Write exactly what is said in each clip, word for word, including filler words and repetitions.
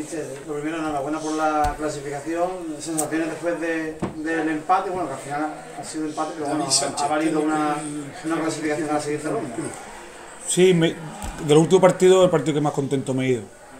Mister, lo primero, enhorabuena por la clasificación, sensaciones después de, del empate, bueno, que al final ha sido empate, pero bueno, ha, ha valido una, una clasificación a la siguiente ronda. Sí, me, del último partido, el partido que más contento me he ido,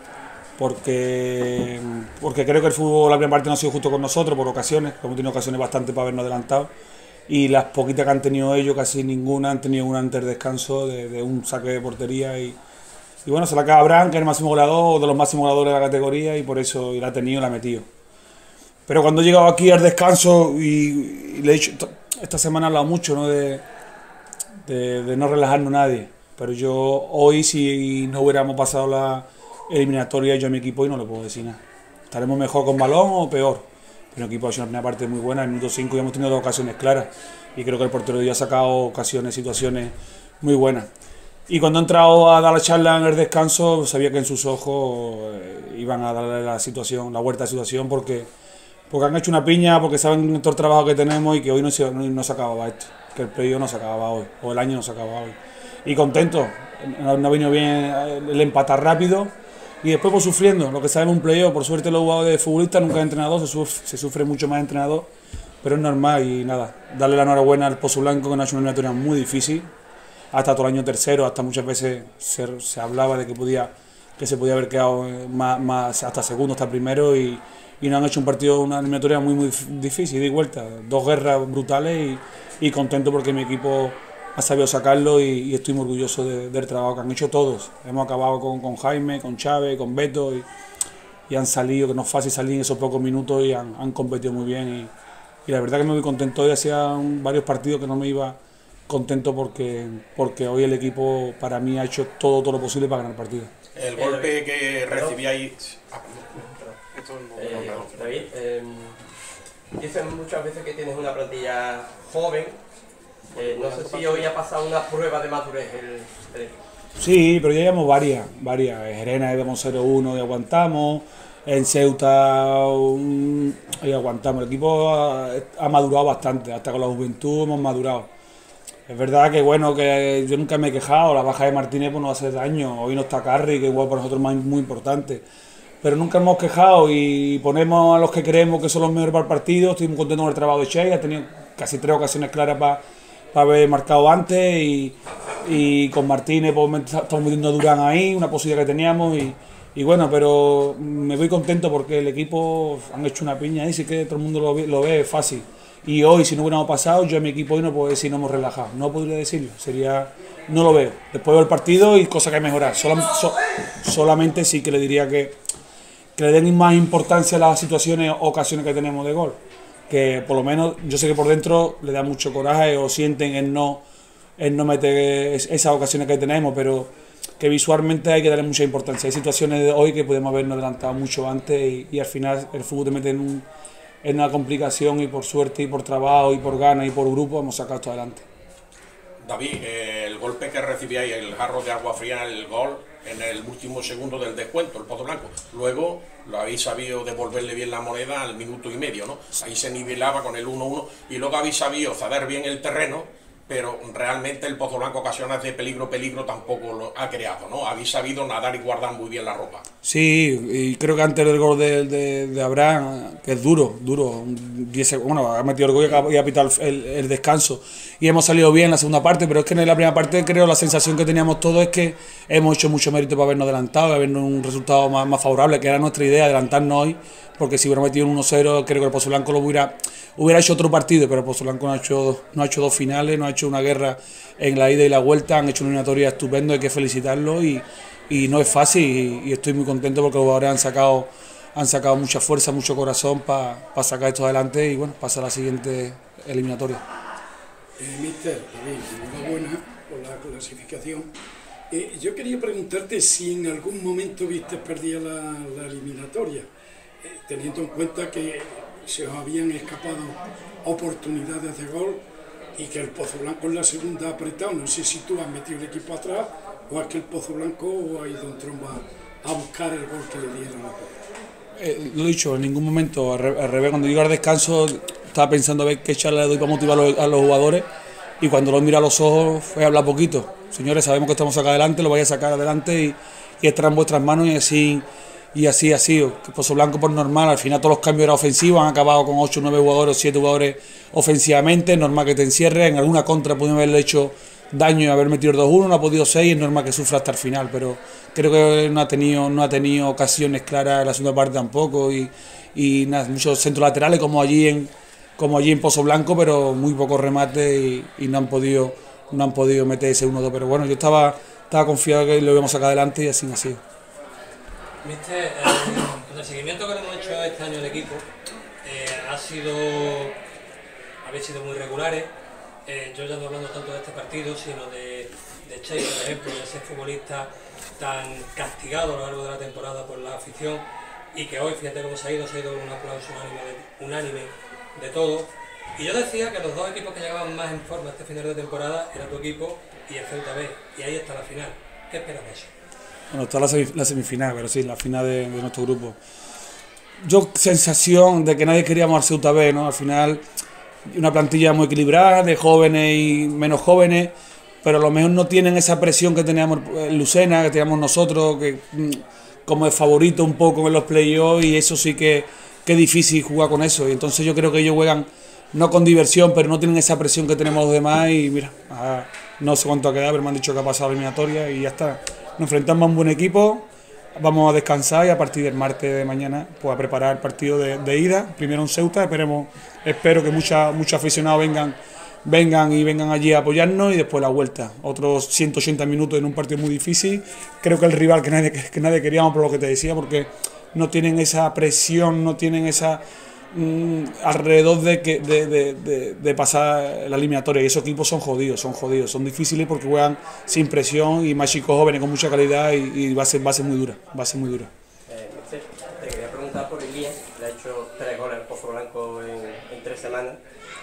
porque, porque creo que el fútbol, la primera parte no ha sido justo con nosotros, por ocasiones, hemos tenido ocasiones bastante para habernos adelantado, y las poquitas que han tenido ellos, casi ninguna, han tenido una antes del descanso de, de un saque de portería, y Y bueno, se la acaba Abraham, que es el máximo goleador, de los máximos goleadores de la categoría, y por eso y la ha tenido y la ha metido. Pero cuando he llegado aquí al descanso, y, y le he dicho, esta semana he hablado mucho, ¿no? de, de, de no relajarnos nadie. Pero yo hoy, si no hubiéramos pasado la eliminatoria, yo a mi equipo hoy no le puedo decir nada. ¿Estaremos mejor con balón o peor? Pero el equipo ha hecho una primera parte muy buena, en el minuto cinco ya hemos tenido dos ocasiones claras. Y creo que el portero ya ha sacado ocasiones, situaciones muy buenas. Y cuando he entrado a dar la charla en el descanso, sabía que en sus ojos eh, iban a darle la situación, la vuelta a la situación, porque, porque han hecho una piña, porque saben todo el trabajo que tenemos y que hoy no se, no, no se acababa esto, que el playoff no se acababa hoy, o el año no se acababa hoy. Y contento, no, no ha venido bien el empatar rápido y después pues sufriendo, lo que sabemos un playoff, por suerte los jugadores de futbolistas nunca de entrenador, se sufre, se sufre mucho más entrenador, pero es normal y nada, darle la enhorabuena al Pozoblanco, que no ha hecho una eliminatoria muy difícil. Hasta todo el año tercero, hasta muchas veces se, se hablaba de que podía que se podía haber quedado más, más hasta segundo, hasta primero, y, y nos han hecho un partido, una eliminatoria muy muy difícil, de vuelta, dos guerras brutales, y, y contento porque mi equipo ha sabido sacarlo, y, y estoy muy orgulloso de, del trabajo que han hecho todos. Hemos acabado con, con Jaime, con Chávez, con Beto, y, y han salido, que no es fácil salir en esos pocos minutos, y han, han competido muy bien, y, y la verdad que me voy contento. Hoy hacía varios partidos que no me iba contento porque, porque hoy el equipo para mí ha hecho todo, todo lo posible para ganar el partido. El golpe que recibíais... Ah, eh, David, eh, dicen muchas veces que tienes una plantilla joven, eh, no sé si hoy ha pasado una prueba de madurez el, el equipo. Sí, pero ya llevamos varias, varias. En Gerena íbamos cero uno y aguantamos, en Ceuta um, y aguantamos. El equipo ha, ha madurado bastante, hasta con la juventud hemos madurado. Es verdad que bueno, que yo nunca me he quejado, la baja de Martínez pues, no hace daño, hoy no está Carri, que igual para nosotros es muy importante, pero nunca hemos quejado y ponemos a los que creemos que son los mejores para el partido. Estoy muy contento con el trabajo de Che, ha tenido casi tres ocasiones claras para pa haber marcado antes, y, y con Martínez pues, estamos metiendo a Durán ahí, una posibilidad que teníamos, y, y bueno, pero me voy contento porque el equipo han hecho una piña, y sí que todo el mundo lo ve, lo ve fácil. Y hoy, si no hubiéramos pasado, yo a mi equipo hoy no puedo decir no hemos relajado, no podría decirlo, sería, no lo veo. Después del partido y cosas que mejorar, Solam, so, solamente sí que le diría que, que le den más importancia a las situaciones o ocasiones que tenemos de gol, que por lo menos yo sé que por dentro le da mucho coraje o sienten en no, en no meter esas ocasiones que tenemos, pero que visualmente hay que darle mucha importancia. Hay situaciones de hoy que podemos habernos adelantado mucho antes, y, y al final el fútbol te mete en un... es una complicación, y por suerte y por trabajo y por ganas y por grupo hemos sacado esto adelante. David, eh, el golpe que recibíais, el jarro de agua fría, el gol en el último segundo del descuento, el Pozoblanco, luego lo habéis sabido devolverle bien la moneda al minuto y medio, ¿no? Ahí se nivelaba con el uno uno, y luego habéis sabido ceder bien el terreno, pero realmente el Pozoblanco ocasiones de peligro, peligro tampoco lo ha creado, ¿no? Habéis sabido nadar y guardar muy bien la ropa. Sí, y creo que antes del gol de, de, de Abraham, que es duro, duro, diez, bueno, ha metido el gol y ha pitado el, el descanso, y hemos salido bien en la segunda parte, pero es que en la primera parte creo la sensación que teníamos todos es que hemos hecho mucho mérito para habernos adelantado, habernos un resultado más, más favorable, que era nuestra idea, adelantarnos hoy, porque si hubiéramos metido un uno cero, creo que el Pozoblanco lo hubiera, hubiera hecho otro partido, pero el Pozoblanco no ha hecho, no ha hecho dos finales, no ha hecho una guerra en la ida y la vuelta, han hecho una eliminatoria estupenda, hay que felicitarlo, y, y no es fácil, y, y estoy muy contento porque los jugadores han sacado, han sacado mucha fuerza, mucho corazón para pa sacar esto adelante y bueno, pasar a la siguiente eliminatoria. Eh, Mister, enhorabuena por la clasificación. Eh, yo quería preguntarte si en algún momento viste perdida la, la eliminatoria, eh, teniendo en cuenta que se os habían escapado oportunidades de gol y que el Pozoblanco en la segunda ha apretado. No sé si tú has metido el equipo atrás o es que el Pozoblanco ha ido en tromba a buscar el gol que le dieron a la pelota. Eh, lo he dicho, en ningún momento, al revés, cuando llego al descanso estaba pensando a ver qué charla le doy para motivar a los, a los jugadores, y cuando los miro a los ojos fue hablar poquito. Señores, sabemos que estamos acá adelante, lo vais a sacar adelante, y, y estará en vuestras manos, y así y así ha sido. Pozo Blanco por normal, al final todos los cambios eran ofensivos, han acabado con ocho o nueve jugadores o siete jugadores ofensivamente, es normal que te encierres, en alguna contra pudimos haberle hecho daño y haber metido el dos uno, no ha podido seis, es normal que sufra hasta el final, pero creo que no ha tenido, no ha tenido ocasiones claras en la segunda parte tampoco, y, y nada, muchos centros laterales como allí en como allí en Pozo Blanco, pero muy pocos remates y, y no han podido no han podido meter ese uno dos, pero bueno, yo estaba, estaba confiado que lo íbamos a sacar adelante y así ha sido. Mister, eh, en el seguimiento que le hemos hecho este año al equipo, eh, ha sido, habéis sido muy regulares. Eh, yo ya no hablando tanto de este partido, sino de, de Che, por ejemplo, de ese futbolista tan castigado a lo largo de la temporada por la afición, y que hoy, fíjate cómo se ha ido, se ha ido un aplauso unánime de, unánime de todos. Y yo decía que los dos equipos que llegaban más en forma este final de temporada era tu equipo y el Ceuta B, y ahí está la final. ¿Qué esperas de eso? Bueno, está la, semif la semifinal, pero sí, la final de, de nuestro grupo. Yo, sensación de que nadie queríamos al Ceuta B, ¿no? Al final, una plantilla muy equilibrada, de jóvenes y menos jóvenes, pero a lo mejor no tienen esa presión que teníamos en Lucena, que teníamos nosotros, que como es favorito un poco en los playoffs, y eso sí que, que es difícil jugar con eso. Y entonces yo creo que ellos juegan no con diversión, pero no tienen esa presión que tenemos los demás, y mira, a, no sé cuánto ha quedado, pero me han dicho que ha pasado la eliminatoria y ya está. Nos enfrentamos a un buen equipo, vamos a descansar y a partir del martes de mañana pues a preparar el partido de, de ida, primero en Ceuta, esperemos, espero que mucha, muchos aficionados vengan, vengan y vengan allí a apoyarnos, y después la vuelta, otros ciento ochenta minutos en un partido muy difícil. Creo que el rival que nadie, que nadie queríamos, por lo que te decía, porque no tienen esa presión, no tienen esa mmm, alrededor de, que, de, de, de, de pasar la eliminatoria, y esos equipos son jodidos, son jodidos, son difíciles porque juegan sin presión y más chicos jóvenes con mucha calidad, y, y va, a ser, va a ser muy dura, va a ser muy dura. Eh, te quería preguntar por Ilía, le ha hecho tres goles al Pozo Blanco en, en tres semanas.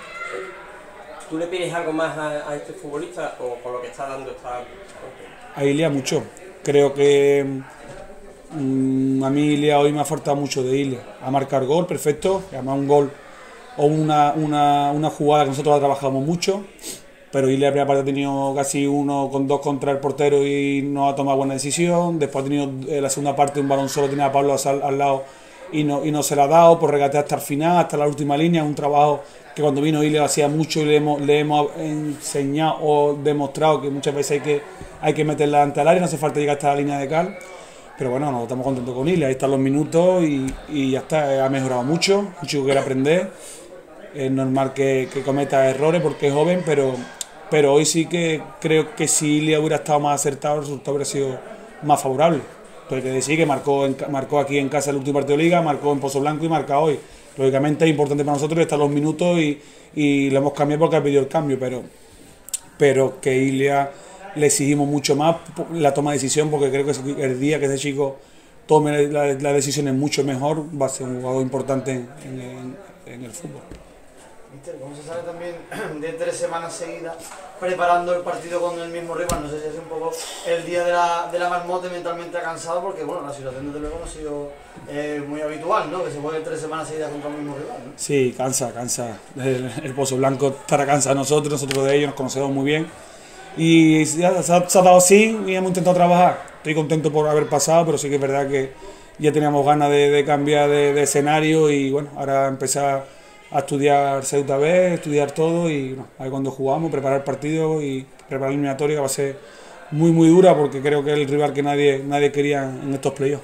¿Tú le pides algo más a, a este futbolista o con lo que está dando está contento? A Ilia mucho, creo que mmm, a mí Ilia hoy me ha faltado mucho de Ilia, a marcar gol, perfecto, además un gol o una, una, una jugada que nosotros la trabajamos mucho, pero Ilia la primera parte ha tenido casi uno con dos contra el portero y no ha tomado buena decisión, después ha tenido eh, la segunda parte un balón solo, tenía a Pablo al, al lado y no, y no se la ha dado, por regatear hasta el final, hasta la última línea, un trabajo que cuando vino Ilia hacía mucho, y le hemos, le hemos enseñado o demostrado que muchas veces hay que, hay que meterla ante el área, no hace falta llegar hasta la línea de cal, pero bueno, no, estamos contentos con Ilia, ahí están los minutos y, y ya está, ha mejorado mucho, un chico que quiere aprender, es normal que, que cometa errores porque es joven, pero, pero hoy sí que creo que si Ilia hubiera estado más acertado, el resultado hubiera sido más favorable, porque decir que marcó, en, marcó aquí en casa el último partido de Liga, marcó en Pozo Blanco y marca hoy. Lógicamente es importante para nosotros estar los minutos y, y lo hemos cambiado porque ha pedido el cambio, pero, pero que Ilia le exigimos mucho más la toma de decisión, porque creo que el día que ese chico tome la, la decisión es mucho mejor, va a ser un jugador importante en, en, en el fútbol. Mister, ¿cómo se sabe también de tres semanas seguidas preparando el partido con el mismo rival? No sé si es un poco el día de la, de la marmota mentalmente ha cansado, porque bueno, la situación desde luego no ha sido eh, muy habitual, ¿no? Que se juegue tres semanas seguidas contra el mismo rival, ¿no? Sí, cansa, cansa. El, el Pozo Blanco estará cansado de nosotros, nosotros de ellos, nos conocemos muy bien. Y ya se ha, se ha dado así y hemos intentado trabajar. Estoy contento por haber pasado, pero sí que es verdad que ya teníamos ganas de, de cambiar de, de escenario, y bueno, ahora empezar a estudiar Ceuta B, estudiar todo, y bueno, ahí cuando jugamos, preparar el partido y preparar la eliminatoria, que va a ser muy muy dura, porque creo que es el rival que nadie, nadie quería en estos playoffs.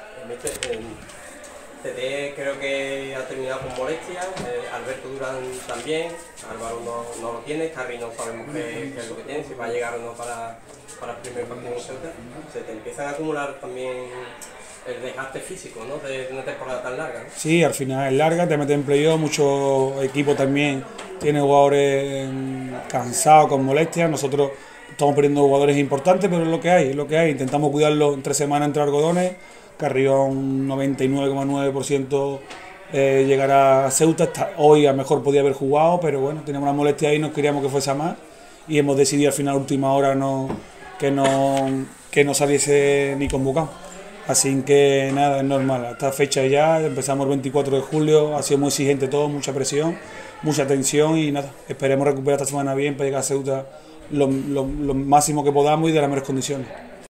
C D creo que ha terminado con molestias, eh, Alberto Durán también, Álvaro no, no lo tiene, Carri no sabemos qué, qué es lo que tiene, si va a llegar o no para, para el primer partido en Ceuta. Se te empiezan a acumular también el desgaste físico, ¿no?, de una temporada tan larga, ¿no? Sí, al final es larga, te meten en playoff, muchos equipos también tienen jugadores cansados, con molestias. Nosotros estamos perdiendo jugadores importantes, pero es lo que hay, es lo que hay. Intentamos cuidarlo en tres semanas entre algodones. Carrión noventa y nueve coma nueve por ciento eh, llegará a Ceuta. Está, hoy a lo mejor podía haber jugado, pero bueno, teníamos una molestia ahí, no queríamos que fuese a más, y hemos decidido al final, última hora, no, que, no, que no saliese ni convocado. Así que nada, es normal, esta fecha ya, empezamos el veinticuatro de julio, ha sido muy exigente todo, mucha presión, mucha tensión, y nada, esperemos recuperar esta semana bien para llegar a Ceuta lo, lo, lo máximo que podamos y de las mejores condiciones.